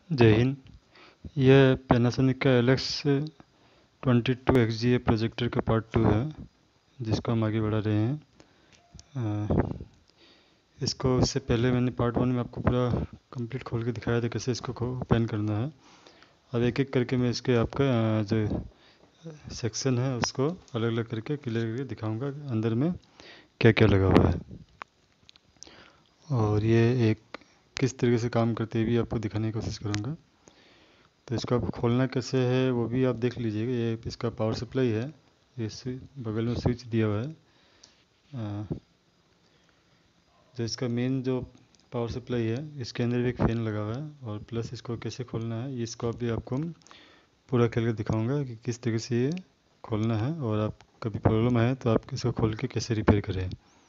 जय हिंद। यह पैनासोनिक का LX22XGA प्रोजेक्टर का पार्ट 2 है, जिसको हम आगे बढ़ा रहे हैं। इसको इससे पहले मैंने पार्ट 1 में आपको पूरा कंप्लीट खोल के दिखाया था कैसे इसको ओपन करना है। अब एक एक करके मैं इसके आपका जो सेक्शन है उसको अलग अलग करके क्लियर करके दिखाऊंगा अंदर में क्या क्या लगा हुआ है, और ये एक किस तरीके से काम करते हुए भी आपको दिखाने की कोशिश करूँगा। तो इसको आप खोलना कैसे है वो भी आप देख लीजिएगा। ये इसका पावर सप्लाई है, ये बगल में स्विच दिया हुआ है। जो इसका मेन जो पावर सप्लाई है, इसके अंदर भी एक फ़ैन लगा हुआ है, और प्लस इसको कैसे खोलना है इसको भी आपको पूरा खेल कर दिखाऊंगा कि किस तरीके से ये खोलना है, और आप कभी प्रॉब्लम आए तो आप इसको खोल के कैसे रिपेयर करें।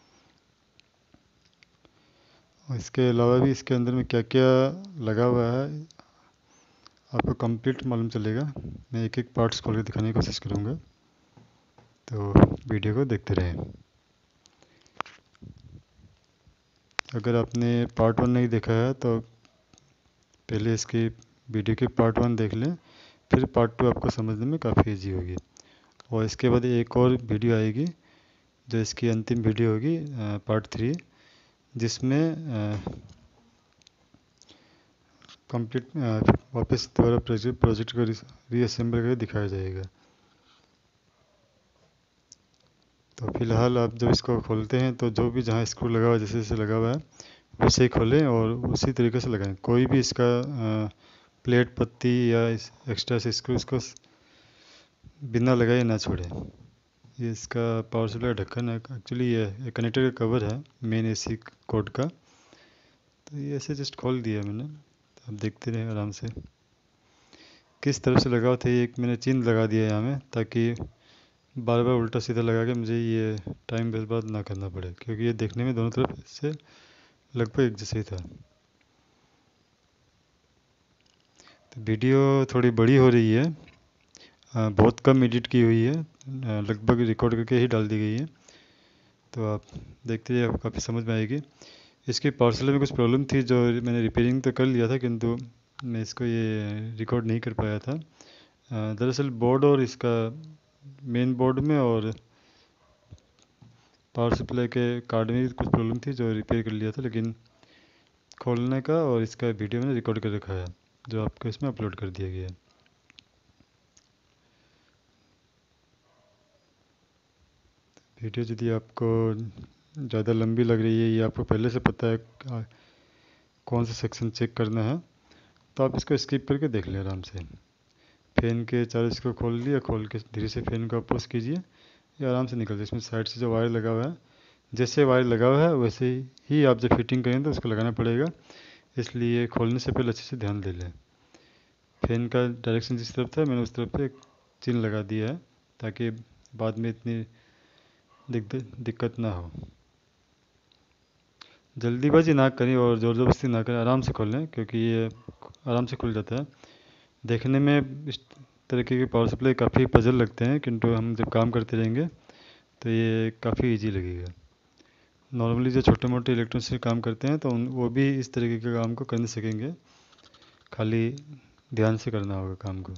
और इसके अलावा भी इसके अंदर में क्या क्या लगा हुआ है आपको कंप्लीट मालूम चलेगा। मैं एक एक पार्ट्स खोल के दिखाने की कोशिश करूँगा, तो वीडियो को देखते रहें। अगर आपने पार्ट 1 नहीं देखा है तो पहले इसकी वीडियो के पार्ट 1 देख लें, फिर पार्ट 2 आपको समझने में काफ़ी इजी होगी। और इसके बाद एक और वीडियो आएगी जो इसकी अंतिम वीडियो होगी, पार्ट 3, जिसमें कंप्लीट वापस दोबारा प्रोजेक्ट को रीअसेंबल करके दिखाया जाएगा। तो फिलहाल आप जब इसको खोलते हैं तो जो भी जहाँ स्क्रू लगा हुआ है, जैसे जैसे लगा हुआ है वैसे ही खोलें और उसी तरीके से लगाएं। कोई भी इसका प्लेट पत्ती या एक्स्ट्रा से स्क्रू इसको बिना लगाए ना छोड़ें। ये इसका पावर सप्लाई ढक्कन है, एक्चुअली ये कनेक्टर का कवर है मेन एसी कोड का। तो ये ऐसे जस्ट खोल दिया मैंने, तो आप देखते रहें आराम से किस तरफ से लगा हुआ था। एक मैंने चिन्ह लगा दिया यहाँ में, ताकि बार बार उल्टा सीधा लगा के मुझे ये टाइम बर्बाद ना करना पड़े, क्योंकि ये देखने में दोनों तरफ से लगभग एक जैसे ही था। तो वीडियो थोड़ी बड़ी हो रही है, बहुत कम एडिट की हुई है, लगभग रिकॉर्ड करके ही डाल दी गई है। तो आप देखते रहिए, आपको काफ़ी समझ में आएगी। इसकी पार्सल में कुछ प्रॉब्लम थी जो मैंने रिपेयरिंग तो कर लिया था, किंतु मैं इसको ये रिकॉर्ड नहीं कर पाया था। दरअसल बोर्ड और इसका मेन बोर्ड में और पावर सप्लाई के कार्ड में कुछ प्रॉब्लम थी जो रिपेयर कर लिया था, लेकिन खोलने का और इसका वीडियो मैंने रिकॉर्ड कर रखा है जो आपको इसमें अपलोड कर दिया गया है। वीडियो यदि आपको ज़्यादा लंबी लग रही है या आपको पहले से पता है कौन सा सेक्शन चेक करना है, तो आप इसको स्किप करके देख लें आराम से। फ़ैन के चारों इसको खोल लिया, खोल के धीरे से फ़ैन को अपोज कीजिए, ये आराम से निकल जाए। इसमें साइड से जो वायर लगा हुआ है, जैसे वायर लगा हुआ है वैसे ही आप जब फिटिंग करें तो उसको लगाना पड़ेगा, इसलिए खोलने से पहले अच्छे से ध्यान दे लें। फ़ैन का डायरेक्शन जिस तरफ था मैंने उस तरफ पे एक चिन्ह लगा दिया है, ताकि बाद में इतनी दिक्कत ना हो। जल्दीबाजी ना करें और ज़ोर ज़बरदस्ती ना करें, आराम से खोलें, क्योंकि ये आराम से खुल जाता है। देखने में इस तरीके के पावर सप्लाई काफ़ी पजल लगते हैं, किंतु हम जब काम करते रहेंगे तो ये काफ़ी इजी लगेगा। नॉर्मली जो छोटे मोटे इलेक्ट्रॉनिक्स से काम करते हैं तो वो भी इस तरीके के काम को कर नहीं सकेंगे, खाली ध्यान से करना होगा काम को।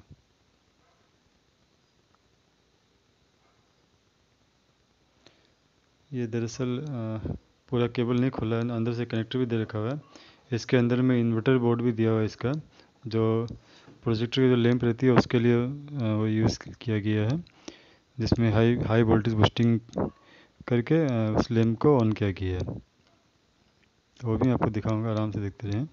ये दरअसल पूरा केबल नहीं खुला है, अंदर से कनेक्टर भी दे रखा हुआ है। इसके अंदर में इन्वर्टर बोर्ड भी दिया हुआ है इसका, जो प्रोजेक्टर की जो लैंप रहती है उसके लिए वो यूज़ किया गया है, जिसमें हाई हाई वोल्टेज बूस्टिंग करके उस लैंप को ऑन किया गया है। तो वो भी आपको दिखाऊंगा, आराम से देखते रहें।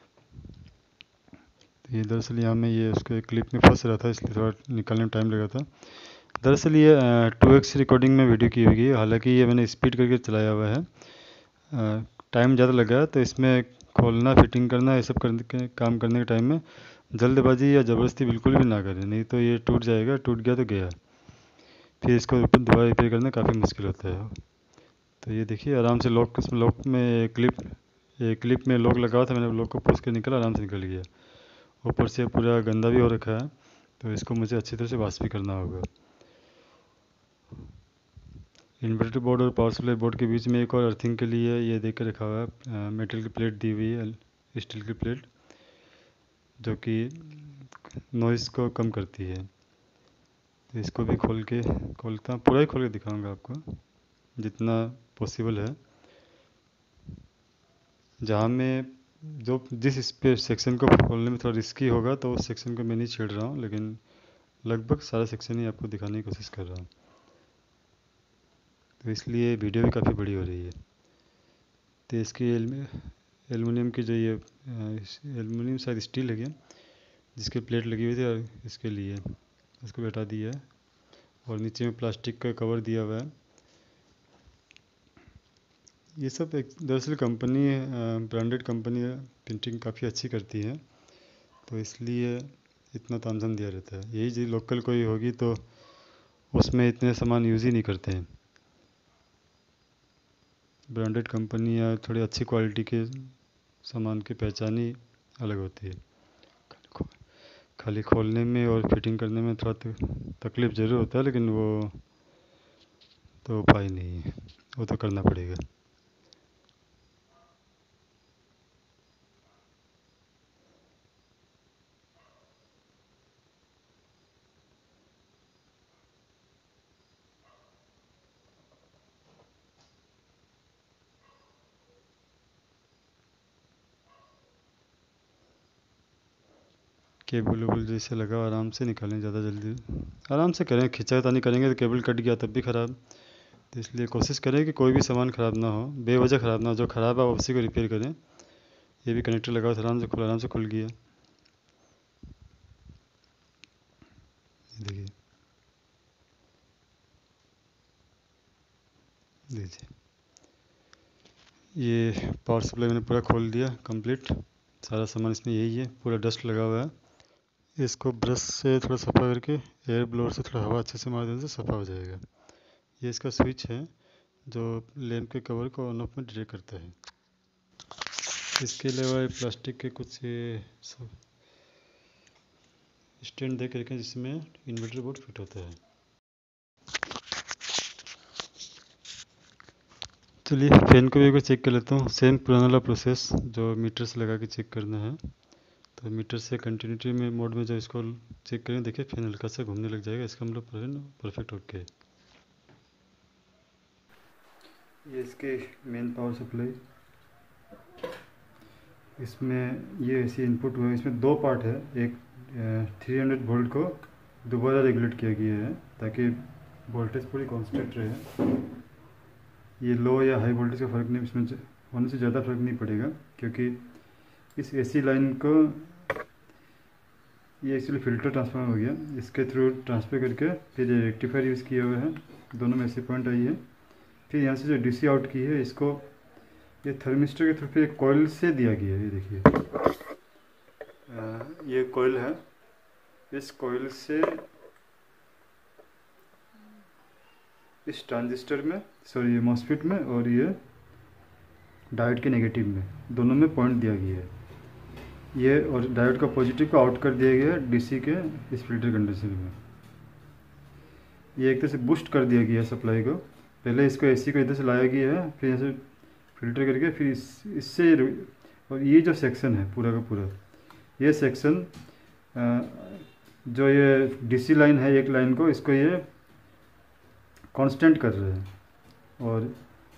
तो ये दरअसल यहाँ में ये उसके क्लिप में फंस रहा था, इसलिए थोड़ा निकालने में टाइम लगा था। दरअसल ये 2x रिकॉर्डिंग में वीडियो की हुई है, हालांकि ये मैंने स्पीड करके चलाया हुआ है। टाइम ज़्यादा लगा तो इसमें खोलना फिटिंग करना ये सब करने के काम करने के टाइम में जल्दबाजी या ज़बरदस्ती बिल्कुल भी ना करें, नहीं तो ये टूट जाएगा, टूट गया तो गया। फिर इसको दोबारा रिपेयर करना काफ़ी मुश्किल होता है। तो ये देखिए आराम से लॉक, इसमें लॉक में क्लिप में लॉक लगा था, मैंने लॉक को पुश कर निकला, आराम से निकल गया। ऊपर से पूरा गंदा भी हो रखा है, तो इसको मुझे अच्छी तरह से वॉश भी करना होगा। इन्वर्टर बोर्ड और पावर सप्लाई बोर्ड के बीच में एक और अर्थिंग के लिए ये देख कर रखा हुआ है, मेटल की प्लेट दी हुई है, स्टील की प्लेट, जो कि नॉइज़ को कम करती है। तो इसको भी खोलता हूँ, पूरा ही खोल के दिखाऊंगा आपको जितना पॉसिबल है। जहाँ मैं जो जिस इस पे सेक्शन को खोलने में थोड़ा रिस्की होगा तो उस सेक्शन को मैं नहीं छेड़ रहा हूँ, लेकिन लगभग सारा सेक्शन ही आपको दिखाने की कोशिश कर रहा हूँ। तो इसलिए वीडियो भी काफ़ी बड़ी हो रही है। तो इसकी एलुमिनियम की जो ये एलुमिनियम शायद स्टील है क्या, जिसकी प्लेट लगी हुई थी, और इसके लिए इसको भी हटा दिया है और नीचे में प्लास्टिक का कवर दिया हुआ है। ये सब एक दरअसल कंपनी ब्रांडेड कंपनी प्रिंटिंग काफ़ी अच्छी करती है, तो इसलिए इतना तामझाम दिया रहता है। यही चीज़ लोकल कोई होगी तो उसमें इतने सामान यूज़ ही नहीं करते हैं। ब्रांडेड कंपनी या थोड़ी अच्छी क्वालिटी के सामान की पहचान ही अलग होती है। खाली खोलने में और फिटिंग करने में थोड़ा तकलीफ़ ज़रूर होता है, लेकिन वो तो उपाय नहीं है, वो तो करना पड़ेगा। केबल वेबल जैसे लगा आराम से निकालें, ज़्यादा जल्दी आराम से करें, खिंचातानी करेंगे तो केबल कट गया तब भी ख़राब। तो इसलिए कोशिश करें कि कोई भी सामान ख़राब ना हो, बेवजह ख़राब ना हो। जो ख़राब है उसी को रिपेयर करें। ये भी कनेक्टर लगा था, आराम से खुल गया। देखिए, देखिए ये पावर सप्लाई मैंने पूरा खोल दिया कंप्लीट। सारा सामान इसमें यही है, पूरा डस्ट लगा हुआ है। इसको ब्रश से थोड़ा सफ़ा करके एयर ब्लोअर से थोड़ा हवा अच्छे से मार देने से सफ़ा हो जाएगा। ये इसका स्विच है जो लैंप के कवर को ऑन ऑफ में डिटेक्ट करता है। इसके अलावा प्लास्टिक के कुछ स्टैंड दे करके जिसमें इन्वर्टर बोर्ड फिट होता है। चलिए फैन को भी एक बार चेक कर लेता हूँ। सेम पुराना वाला प्रोसेस जो मीटर से लगा के चेक करना है। तो मीटर से कंटिन्यूटी में मोड में जब इसको चेक करें, देखिए फैन हल्का सा घूमने लग जाएगा, इसका मतलब परफेक्ट ओके है। ये इसके मेन पावर सप्लाई, इसमें ये ऐसी इनपुट हुआ है। इसमें दो पार्ट है, एक 300 वोल्ट को दोबारा रेगुलेट किया गया है ताकि वोल्टेज पूरी कांस्टेंट रहे। ये लो या हाई वोल्टेज का फ़र्क नहीं, इसमें होने से ज़्यादा फ़र्क नहीं पड़ेगा, क्योंकि इस एसी लाइन को ये एक्चुअली फ़िल्टर ट्रांसफार्मर हो गया, इसके थ्रू ट्रांसफर करके फिर रेक्टिफायर यूज़ किया हुआ है। दोनों में ऐसी पॉइंट आई है। फिर यहाँ से जो डीसी आउट की है, इसको ये थर्मिस्टर के थ्रू फिर एक कॉइल से दिया गया है। ये देखिए, ये कॉइल है। इस कॉइल से इस ट्रांजिस्टर में, सॉरी ये मॉसफेट में और ये डायोड के नेगेटिव में, दोनों में पॉइंट दिया गया है। ये और डायोड का पॉजिटिव को आउट कर दिया गया है डीसी के इस फिल्टर कंडीशन में। ये एक तरह से बूस्ट कर दिया गया है सप्लाई को। पहले इसको एसी को इधर से लाया गया है, फिर यहाँ से फिल्टर करके फिर इससे, और ये जो सेक्शन है पूरा का पूरा, ये सेक्शन जो ये डीसी लाइन है एक लाइन को, इसको ये कांस्टेंट कर रहे हैं, और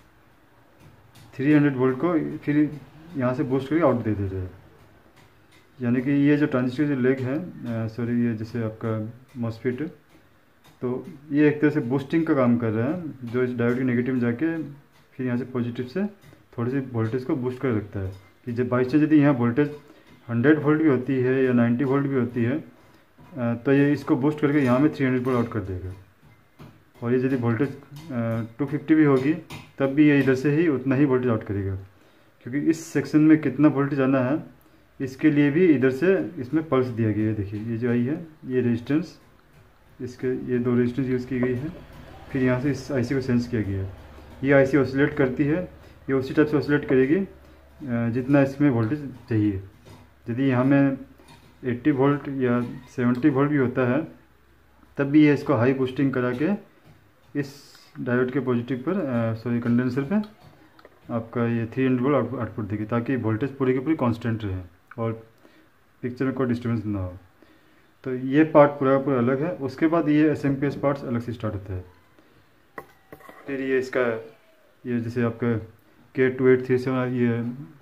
300 वोल्ट को फिर यहाँ से बूस्ट करके आउट दे रहे हैं। यानी कि ये जो ट्रांजिस्टर जो लेग है, सॉरी ये जैसे आपका मॉसफेट, तो ये एक तरह से बूस्टिंग का काम कर रहा है, जो इस डायोड के नेगेटिव में जाके फिर यहाँ से पॉजिटिव से थोड़ी सी वोल्टेज को बूस्ट कर रखता है। कि जब बाई चांस यदि यहाँ वोल्टेज 100 वोल्ट भी होती है या 90 वोल्ट भी होती है, तो ये इसको बूस्ट करके यहाँ में 300 वोल्ट आउट कर देगा। और ये यदि वोल्टेज 250 भी होगी तब भी ये इधर से ही उतना ही वोल्टेज आउट करेगा, क्योंकि इस सेक्शन में कितना वोल्टेज आना है इसके लिए भी इधर से इसमें पल्स दिया गया है। देखिए ये जो आई है, ये रेजिस्टेंस, इसके ये दो रेजिस्टेंस यूज़ की गई है। फिर यहाँ से इस आईसी को सेंस किया गया है। ये आईसी ऑसिलेट करती है, ये उसी टाइप से ऑसिलेट करेगी जितना इसमें वोल्टेज चाहिए। यदि यहाँ में 80 वोल्ट या 70 वोल्ट भी होता है तब भी ये इसको हाई बूस्टिंग करा के इस डायोड के पॉजिटिव पर, सॉरी कंडेंसर पे आपका ये 300 वोल्ट आउटपुट देगी, ताकि वोल्टेज पूरी की पूरी कांस्टेंट रहे और पिक्चर में कोई डिस्टर्बेंस ना हो। तो ये पार्ट पूरा पूरा अलग है। उसके बाद ये एस पार्ट्स अलग से स्टार्ट होता है। फिर ये इसका ये जैसे आपका K2837 ये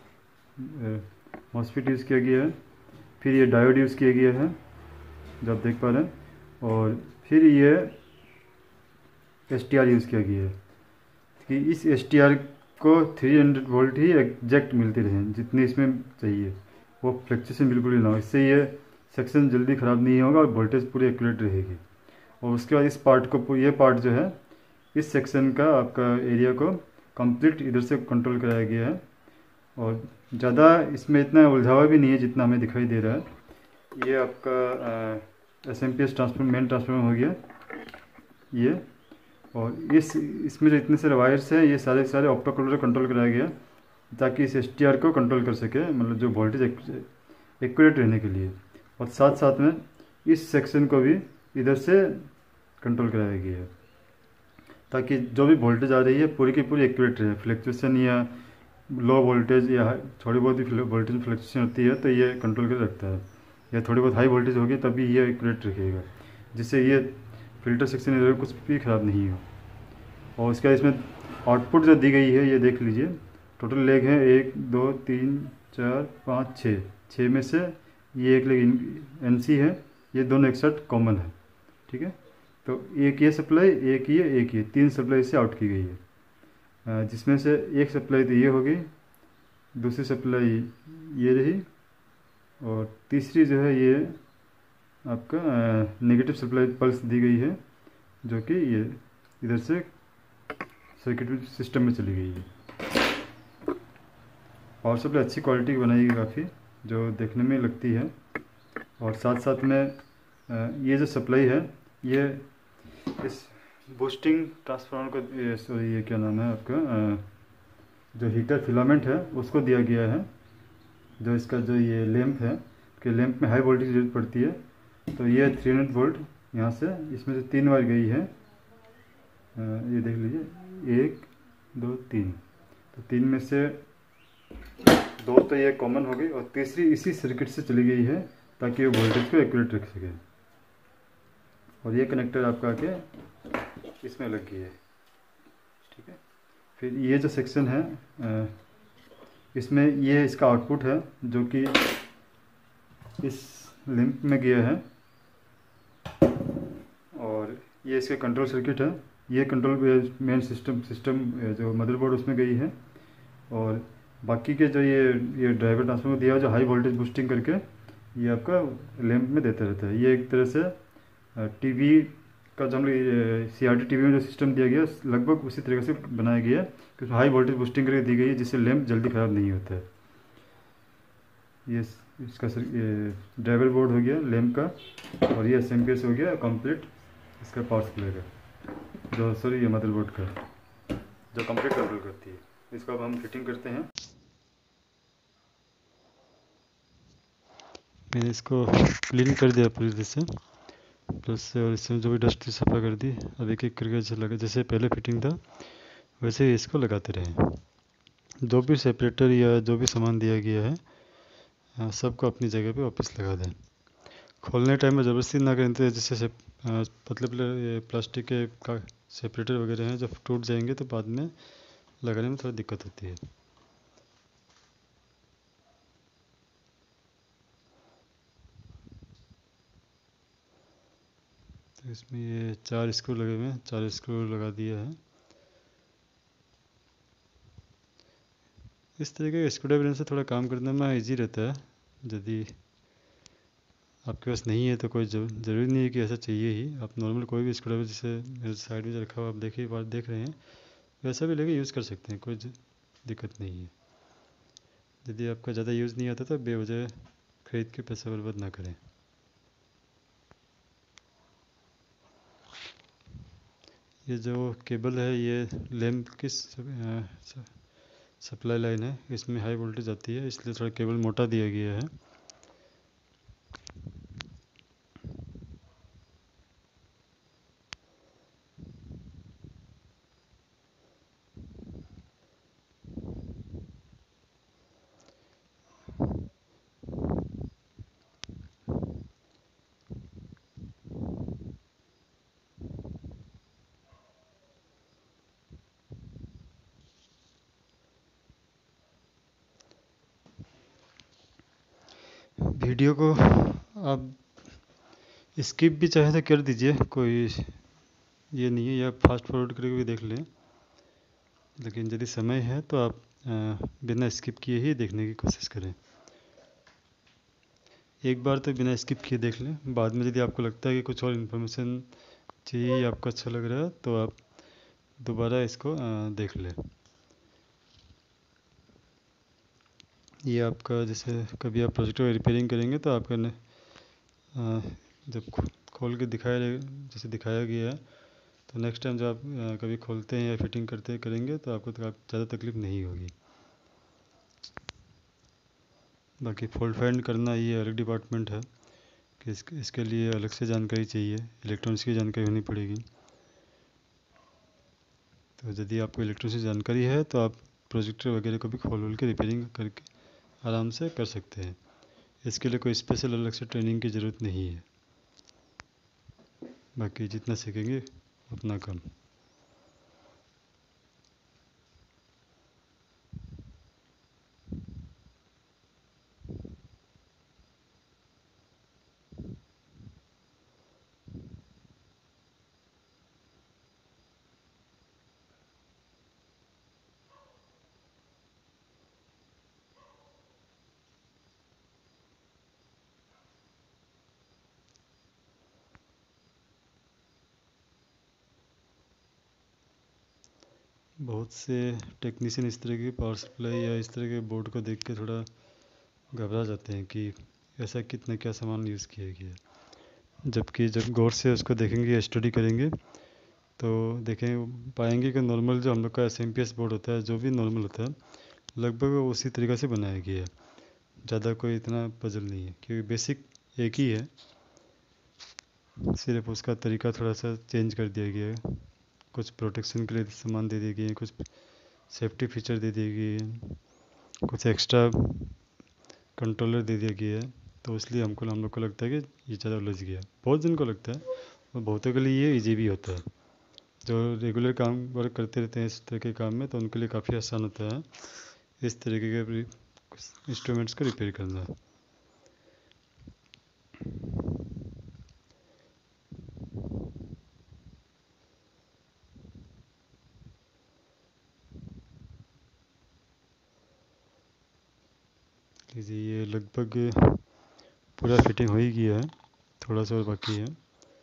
मॉसफेट यूज़ किया गया है। फिर ये डायोड यूज़ किया गया है जो आप देख पा रहे हैं। और फिर ये STR यूज़ किया गया है कि इस STR को 300 वोल्ट ही एग्जैक्ट मिलते रहें जितनी इसमें चाहिए, वो फ्लक्चुएशन बिल्कुल ही ना हो। इससे ये सेक्शन जल्दी ख़राब नहीं होगा और वोल्टेज पूरी एक्यूरेट रहेगी। और उसके बाद इस पार्ट को, ये पार्ट जो है इस सेक्शन का आपका एरिया को कंप्लीट इधर से कंट्रोल कराया गया है। और ज़्यादा इसमें इतना उलझावा भी नहीं है जितना हमें दिखाई दे रहा है। ये आपका SMP ट्रांसफॉर्मर, मेन ट्रांसफॉर्मर हो गया ये। और इसमें जो इतने सारे वायर्स हैं ये सारे सारे ऑप्टो कंट्रोलर कंट्रोल कराया गया ताकि इस STR को कंट्रोल कर सके, मतलब जो वोल्टेज एक्यूरेट रहने के लिए। और साथ साथ में इस सेक्शन को भी इधर से कंट्रोल कराया गया है ताकि जो भी वोल्टेज आ रही है पूरी की पूरी एक्यूरेट रहे। फ्लक्चुएशन या लो वोल्टेज या थोड़ी बहुत भी वोल्टेज फ्लक्चुएशन होती है तो ये कंट्रोल कर रखता है, या थोड़ी बहुत हाई वोल्टेज होगी तभी ये एक्यूरेट रखेगा, जिससे ये फिल्टर सेक्शन इधर कुछ भी ख़राब नहीं हो। और उसके बाद इसमें आउटपुट जो दी गई है ये देख लीजिए। टोटल लेग है 1 2 3 4 5 6 में से ये एक लेग NC है, ये दोनों एक साथ कॉमन है, ठीक है। तो एक ये सप्लाई, एक ये 3 सप्लाई से आउट की गई है, जिसमें से एक सप्लाई तो ये होगी, दूसरी सप्लाई ये रही, और तीसरी जो है ये आपका नेगेटिव सप्लाई पल्स दी गई है जो कि ये इधर से सर्किट सिस्टम में चली गई है। पावर सप्लाई अच्छी क्वालिटी की बनाई गई काफ़ी, जो देखने में लगती है। और साथ साथ में ये जो सप्लाई है ये इस बूस्टिंग ट्रांसफार्मर को, सॉरी ये क्या नाम है आपका, जो हीटर फिलामेंट है उसको दिया गया है। जो इसका जो ये लैंप है कि लैंप में हाई वोल्टेज की जरूरत पड़ती है, तो ये 300 वोल्ट यहाँ से इसमें से 3 वायर गई है। ये देख लीजिए 1 2 3, तो 3 में से 2 तो ये कॉमन हो गई और तीसरी इसी सर्किट से चली गई है ताकि वो वोल्टेज को एक्यूरेट रख सके। और ये कनेक्टर आपका आके इसमें लग गई है, ठीक है। फिर ये जो सेक्शन है इसमें ये इसका आउटपुट है जो कि इस लिंक में गया है। और ये इसके कंट्रोल सर्किट है, ये कंट्रोल मेन सिस्टम जो मदरबोर्ड उसमें गई है। और बाकी के जो ये ड्राइवर ट्रांसफार्मर दिया है जो हाई वोल्टेज बूस्टिंग करके ये आपका लैंप में देता रहता है। ये एक तरह से टीवी का जो हम लोग CRT टीवी में जो सिस्टम दिया गया लगभग उसी तरीके से बनाया गया है कि उसमें हाई वोल्टेज बूस्टिंग करके दी गई है जिससे लैंप जल्दी ख़राब नहीं होता है। ये इसका ड्राइवर बोर्ड हो गया लैंप का, और ये SMP हो गया कंप्लीट इसका पावर सप्लाई का, जो सॉरी ये मदरबोर्ड का जो कंप्लीट कंट्रोल करती है। इसको अब हम फिटिंग करते हैं। मैंने इसको क्लीन कर दिया पूरी तरह से प्लस से, और इसमें जो भी डस्ट थी सफा कर दी। अब एक एक करके जैसे लगा, जैसे पहले फिटिंग था वैसे ही इसको लगाते रहे। जो भी सेपरेटर या जो भी सामान दिया गया है सबको अपनी जगह पे वापस लगा दें। खोलने टाइम में ज़बरदस्ती ना करें, तो जैसे पतले प्लास्टिक के का सेपरेटर वगैरह हैं जब टूट जाएंगे तो बाद में लगाने में थोड़ी दिक्कत होती है। तो इसमें ये 4 स्क्रू लगे हुए हैं, 4 स्क्रू लगा दिया है। इस तरीके के स्क्रू ड्राइवर से थोड़ा काम करने में इजी रहता है। यदि आपके पास नहीं है तो कोई ज़रूरी नहीं है कि ऐसा चाहिए ही। आप नॉर्मल कोई भी स्क्रू ड्राइवर जैसे मेरे साइड में रखा हुआ आप देखिए बात देख रहे हैं वैसा भी लेके यूज़ कर सकते हैं, कोई दिक्कत नहीं है। यदि आपका ज़्यादा यूज़ नहीं आता तो बेवजह खरीद के पैसा बर्बाद ना करें। ये जो केबल है ये लैंप की सप्लाई लाइन है, इसमें हाई वोल्टेज आती है इसलिए थोड़ा केबल मोटा दिया गया है। वीडियो को आप स्किप भी चाहे तो कर दीजिए, कोई ये नहीं है, या फास्ट फॉरवर्ड करके भी देख लें। लेकिन यदि समय है तो आप बिना स्किप किए ही देखने की कोशिश करें। एक बार तो बिना स्किप किए देख लें, बाद में यदि आपको लगता है कि कुछ और इन्फॉर्मेशन चाहिए, आपको अच्छा लग रहा है, तो आप दोबारा इसको देख लें। ये आपका जैसे कभी आप प्रोजेक्टर का रिपेयरिंग करेंगे तो आपका जब खोल के जैसे दिखाया गया है, तो नेक्स्ट टाइम जब आप कभी खोलते हैं या फिटिंग करते करेंगे तो आपको ज़्यादा तकलीफ नहीं होगी। बाकी फॉल्ट फाइंड करना ये अलग डिपार्टमेंट है कि इसके लिए अलग से जानकारी चाहिए, इलेक्ट्रॉनिक्स की जानकारी होनी पड़ेगी। तो यदि आपको इलेक्ट्रॉनिक्स की जानकारी है तो आप प्रोजेक्टर वगैरह को भी खोल के रिपेयरिंग करके आराम से कर सकते हैं। इसके लिए कोई स्पेशल अलग से ट्रेनिंग की ज़रूरत नहीं है। बाकी जितना सीखेंगे उतना कम। बहुत से टेक्नीशियन इस तरह की पावर सप्लाई या इस तरह के बोर्ड को देख के थोड़ा घबरा जाते हैं कि ऐसा कितना क्या सामान यूज़ किया गया। जबकि जब गौर से उसको देखेंगे या स्टडी करेंगे तो देखें पाएंगे कि नॉर्मल जो हम लोग का एस बोर्ड होता है, जो भी नॉर्मल होता है, लगभग वो उसी तरीक़ा से बनाया गया है। ज़्यादा कोई इतना पजल नहीं है, क्योंकि बेसिक एक ही है, सिर्फ उसका तरीका थोड़ा सा चेंज कर दिया गया है। कुछ प्रोटेक्शन के लिए सामान दे दिए गए हैं, कुछ सेफ्टी फीचर दे दिए गए हैं, कुछ एक्स्ट्रा कंट्रोलर दे दिया गया है। तो इसलिए हम लोग को लगता है कि ये ज़्यादा उलझ गया। बहुत जन को लगता है, और बहुतों के लिए ये ईजी भी होता है। जो रेगुलर काम वर्क करते रहते हैं इस तरह के काम में, तो उनके लिए काफ़ी आसान होता है इस तरीके के इंस्ट्रूमेंट्स को रिपेयर करना। लीजिए, ये लगभग पूरा फिटिंग हो ही गया है, थोड़ा सा और बाकी है।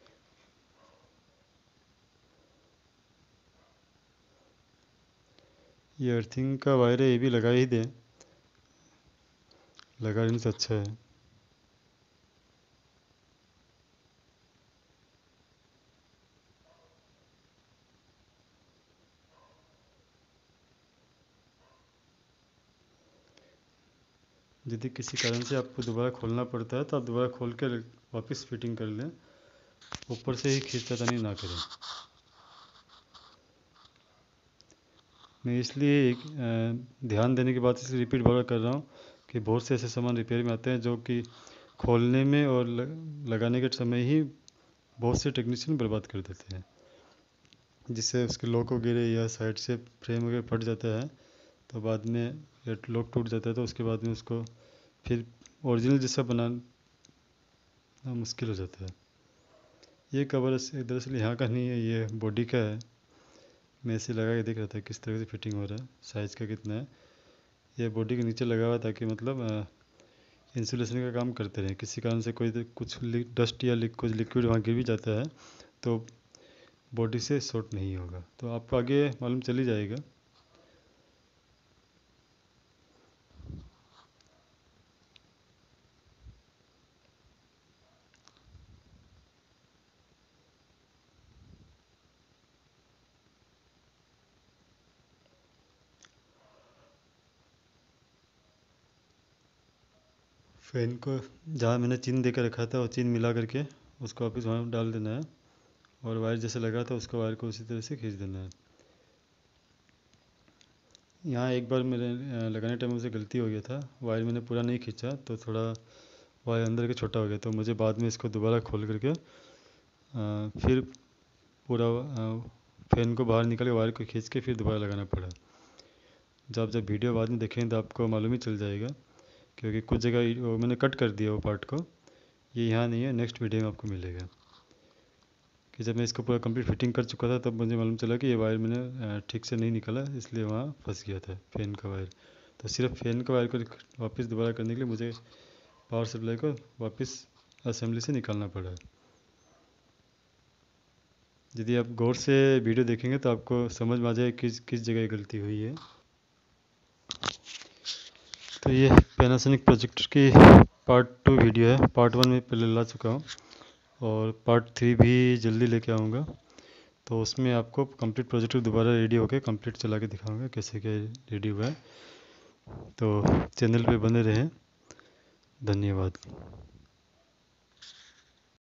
ये अर्थिंग का वायर है, ये भी लगा ही दें, लगा देने से अच्छा है। यदि किसी कारण से आपको दोबारा खोलना पड़ता है तो आप दोबारा खोल कर वापस फिटिंग कर लें, ऊपर से ही खींचतानी ना करें। मैं इसलिए ध्यान देने की बात इसलिए रिपीट बार कर रहा हूँ कि बहुत से ऐसे सामान रिपेयर में आते हैं जो कि खोलने में और लगाने के समय ही बहुत से टेक्नीशियन बर्बाद कर देते हैं, जिससे उसके लॉक वगैरह या साइड से फ्रेम वगैरह फट जाता है, तो बाद में लॉक टूट जाता है, तो उसके बाद में उसको फिर ओरिजिनल जैसा बनाना मुश्किल हो जाता है। ये कवर दरअसल यहाँ का नहीं है, ये बॉडी का है। मैं इसे लगा के देख रहा था किस तरह से फिटिंग हो रहा है, साइज़ का कितना है। ये बॉडी के नीचे लगा हुआ ताकि मतलब इंसुलेशन का काम करते रहें। किसी कारण से कोई कुछ डस्ट या कुछ लिक्विड वहाँ गिर भी जाता है तो बॉडी से शॉर्ट नहीं होगा, तो आपको आगे मालूम चल ही जाएगा। फैन को जहाँ मैंने चिन्ह दे कर रखा था वो चिन्ह मिला करके उसको वापस वहाँ डाल देना है, और वायर जैसे लगा था उसको वायर को उसी तरह से खींच देना है। यहाँ एक बार मेरे लगाने टाइम मुझसे गलती हो गया था, वायर मैंने पूरा नहीं खींचा तो थोड़ा वायर अंदर के छोटा हो गया, तो मुझे बाद में इसको दोबारा खोल करके फिर पूरा फैन को बाहर निकाल के वायर को खींच के फिर दोबारा लगाना पड़ा। जब वीडियो बाद में देखें तो आपको मालूम ही चल जाएगा क्योंकि कुछ जगह वो मैंने कट कर दिया वो पार्ट को, ये यहाँ नहीं है, नेक्स्ट वीडियो में आपको मिलेगा। कि जब मैं इसको पूरा कंप्लीट फिटिंग कर चुका था तब मुझे मालूम चला कि ये वायर मैंने ठीक से नहीं निकाला, इसलिए वहाँ फंस गया था फ़ैन का वायर। तो सिर्फ फ़ैन का वायर को वापस दोबारा करने के लिए मुझे पावर सप्लाई को वापस असेंबली से निकालना पड़ा। यदि आप गौर से वीडियो देखेंगे तो आपको समझ में आ जाए किस किस जगह गलती हुई है। तो ये पैनासोनिक प्रोजेक्टर की पार्ट 2 वीडियो है। पार्ट 1 में पहले ला चुका हूँ और पार्ट 3 भी जल्दी लेके आऊँगा। तो उसमें आपको कंप्लीट प्रोजेक्टर दोबारा रेडी होकर कंप्लीट चला के दिखाऊँगा कैसे क्या रेडी हुआ है। तो चैनल पे बने रहें। धन्यवाद।